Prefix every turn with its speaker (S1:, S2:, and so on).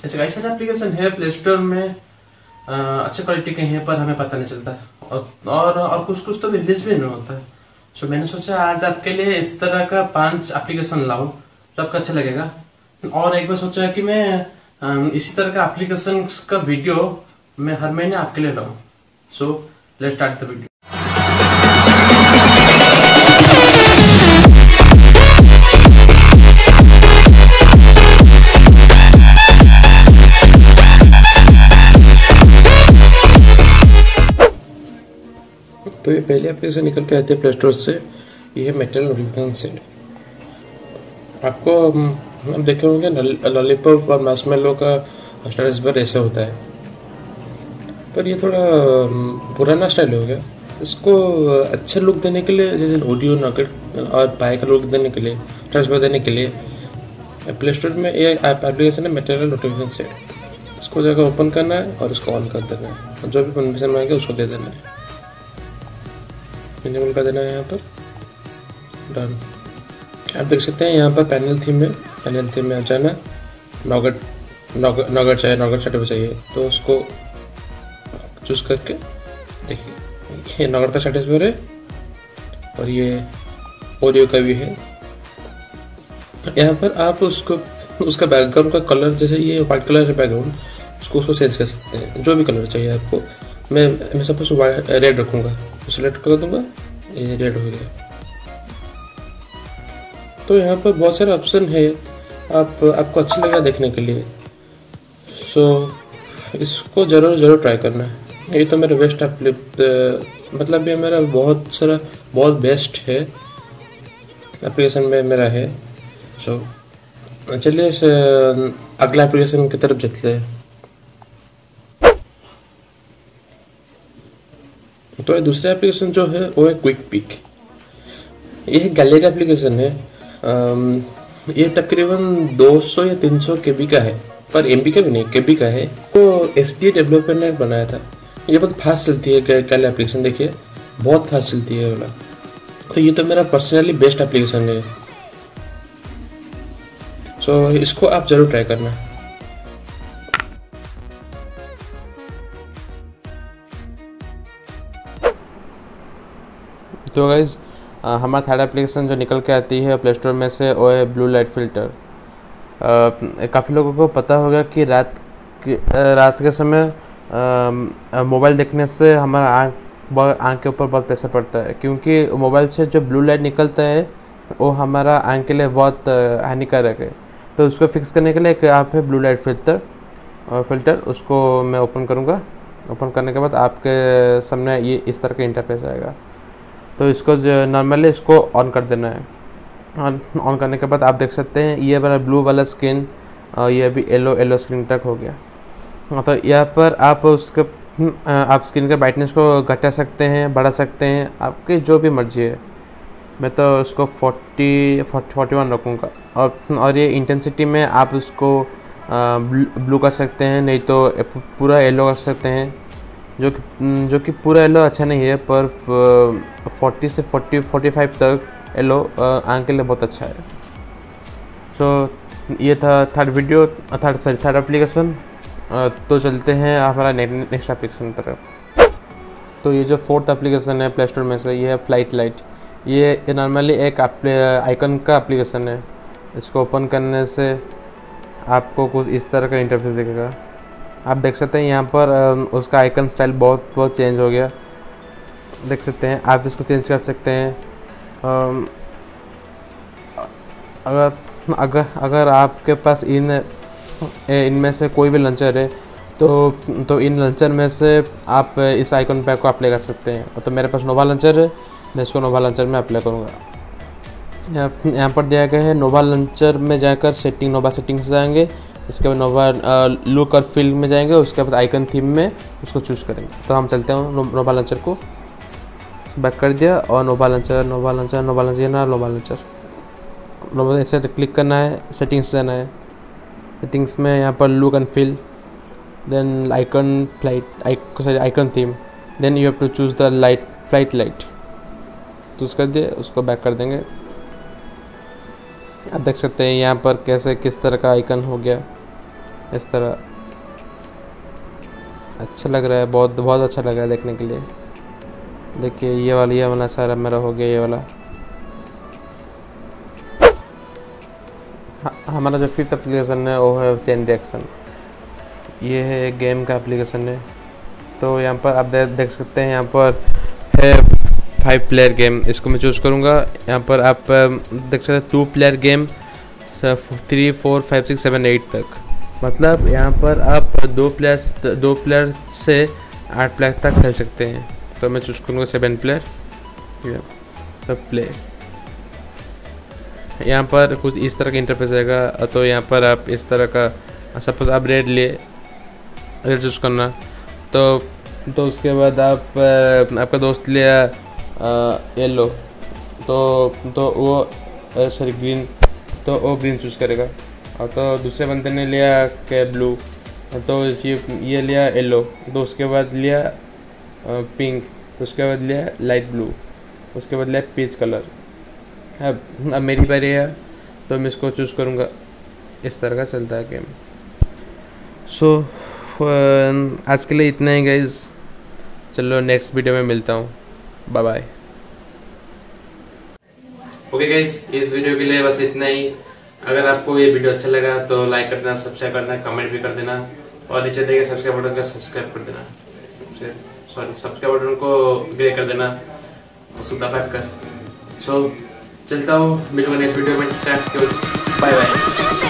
S1: ऐसे कई सारे एप्लीकेशन है प्ले स्टोर में, अच्छे क्वालिटी के हैं पर हमें पता नहीं चलता, और कुछ कुछ तो रिलीज भी नहीं होता है। सो मैंने सोचा आज आपके लिए इस तरह का 5 एप्लीकेशन लाऊं तो आपको अच्छा लगेगा। और एक बार सोचा कि मैं इसी तरह का एप्लीकेशन का वीडियो मैं हर महीने आपके लिए लाऊं। So let's start the video. तो ये पहले एप्लीकेशन निकल के आती है प्ले स्टोर से, ये है मेटल नोटिफिकेशन सेट। आपको हम देखे होंगे लॉलीपॉप और मार्शमैलो का स्टेटस बार ऐसा होता है, पर ये थोड़ा पुराना स्टाइल हो गया। इसको अच्छे लुक देने के लिए, जैसे ऑडियो नगेट और पाए का लुक देने के लिए, स्टेटस बार देने के लिए प्ले स्टोर में ये एप्लीकेशन है मेटल नोटिफिकेशन सेट। इसको जाकर ओपन करना है और इसको ऑन कर देना है, और जो भी परमिशन मांगे उसको दे देना है, इनेबल कर देना है। यहाँ पर डन। आप देख सकते हैं यहाँ पर पैनल थीम में, पैनल थीम में आ जाना। नॉगट चाहिए, नॉगट सेटअप चाहिए तो उसको चूज करके देखिए, ये नॉगट का सेटअप है और ये ऑडियो का भी है। यहाँ पर आप उसका बैकग्राउंड का कलर, जैसे ये व्हाइट कलर है बैकग्राउंड, उसको चेंज कर सकते हैं, जो भी कलर चाहिए आपको। मैं सपोज रेड रखूँगा, सिलेक्ट कर दूंगा, ये रेड हो गया। तो यहाँ पर बहुत सारे ऑप्शन है, आपको अच्छा लगेगा देखने के लिए। सो इसको ज़रूर ट्राई करना है। ये तो मेरा बेस्ट मतलब ये मेरा बहुत बेस्ट है एप्लीकेशन में मेरा है। सो चलिए इस अगला एप्लीकेशन की तरफ चलते हैं। तो दूसरा एप्लीकेशन जो है वो है क्विक पिक। ये गैलरी एप्लीकेशन है। ये तकरीबन 200 या 300 केबी का है, पर एमबी का भी नहीं, केबी का है। तो एसडी डेवलपर ने बनाया था। ये बहुत फास्ट चलती है गैलरी एप्लीकेशन, देखिए बहुत फास्ट चलती है वाला। तो ये तो मेरा पर्सनली बेस्ट एप्लीकेशन है। सो इसको आप जरूर ट्राई करना। तो गाइज हमारा थर्ड एप्लीकेशन जो निकल के आती है प्ले स्टोर में से, वो है ब्लू लाइट फ़िल्टर। काफ़ी लोगों को पता होगा कि रात के समय मोबाइल देखने से हमारा आँख के ऊपर बहुत प्रेशर पड़ता है, क्योंकि मोबाइल से जो ब्लू लाइट निकलता है वो हमारा आँख के लिए बहुत हानिकारक है। तो उसको फिक्स करने के लिए एक ऐप है ब्लू लाइट फ़िल्टर। उसको मैं ओपन करूँगा। ओपन करने के बाद आपके सामने ये इस तरह का इंटरफेस आएगा। तो इसको नॉर्मली इसको ऑन कर देना है। ऑन करने के बाद आप देख सकते हैं ये वाला ब्लू वाला स्क्रीन, और ये अभी येलो स्क्रीन तक हो गया। तो यहाँ पर आप स्क्रीन के ब्राइटनेस को घटा सकते हैं, बढ़ा सकते हैं, आपकी जो भी मर्जी है। मैं तो उसको 41 रखूँगा। और ये इंटेंसिटी में आप उसको ब्लू कर सकते हैं, नहीं तो पूरा येलो कर सकते हैं। जो कि पूरा येलो अच्छा नहीं है, पर 40 से 45 तक येलो आँख के लिए बहुत अच्छा है। सो ये था थर्ड एप्लीकेशन। तो चलते हैं हमारा नेक्स्ट एप्लीकेशन तरफ। तो ये जो फोर्थ एप्लीकेशन है प्ले स्टोर में से, ये है फ्लाइट लाइट। ये नॉर्मली एक आइकन का एप्लीकेशन है। इसको ओपन करने से आपको कुछ इस तरह का इंटरफेस दिखेगा। आप देख सकते हैं यहाँ पर उसका आइकन स्टाइल बहुत चेंज हो गया, देख सकते हैं। आप इसको चेंज कर सकते हैं। अगर आपके पास इनमें से कोई भी लॉन्चर है तो इन लॉन्चर में से आप इस आइकन पे को अप्लाई कर सकते हैं। तो मेरे पास नोवा लॉन्चर है, मैं इसको नोवा लॉन्चर में अप्लाई करूँगा। यहाँ पर दिया गया है नोवा लॉन्चर में जाकर नोवा सेटिंग्स जाएंगे, इसके बाद नोवा लुक और फील में जाएंगे, उसके बाद आइकन थीम में उसको चूज करेंगे। तो हम चलते हैं नोवा लॉन्चर को बैक कर दिया, और नोवा लॉन्चर ऐसे क्लिक करना है, सेटिंग्स जाना है। सेटिंग्स में यहाँ पर look and feel, then icon theme, then you have to choose the flight light. Choose कर दिए, उसको बैक कर देंगे। आप देख सकते हैं यहाँ पर किस तरह का आइकन हो गया। इस तरह अच्छा लग रहा है, बहुत बहुत अच्छा लग रहा है देखने के लिए। देखिए ये वाला सारा मेरा हो गया, ये वाला। हमारा जो फिफ्थ एप्लीकेशन है वो है चेन रिएक्शन। ये है एक गेम का एप्लीकेशन है। तो यहाँ पर आप देख सकते हैं, यहाँ पर है 5 प्लेयर गेम। इसको मैं चूज़ करूँगा। यहाँ पर आप देख सकते हैं 2 प्लेयर गेम 3, 4, 5, 6, 7, 8 तक। मतलब यहाँ पर आप 2 प्लेयर से 8 प्लेयर तक खेल सकते हैं। तो मैं चूज़ करूँगा 7 प्लेयर। तो प्ले यहाँ पर कुछ इस तरह का इंटरफेस आएगा। तो यहाँ पर आप इस तरह का सपोज आप रेड चूज़ करना। तो उसके बाद आप आपका दोस्त लिया येलो, तो वो सॉरी ग्रीन, तो वो ग्रीन चूज़ करेगा। और तो दूसरे बंदे ने लिया क्या ब्लू, तो ये लिया येलो, तो उसके बाद लिया पिंक, तो उसके बाद लिया लाइट ब्लू, उसके बाद लिया पीच कलर। अब मेरी बारी है, तो मैं इसको चूज़ करूँगा। इस तरह का चलता है गेम। सो आज के लिए इतना ही गाइज। चलो नेक्स्ट वीडियो में मिलता हूँ। Bye bye. ओके गाइज, इस वीडियो के लिए बस इतना ही। अगर आपको ये वीडियो अच्छा लगा तो लाइक कर देना, सब्सक्राइब करना, कमेंट भी कर देना, और नीचे देखिए सब्सक्राइब बटन का सब्सक्राइब कर देना। सब्सक्राइब बटन को ग्रे कर देना, दबा कर। सो चलता हूँ, मिलूंगा नेक्स्ट वीडियो में। Bye bye.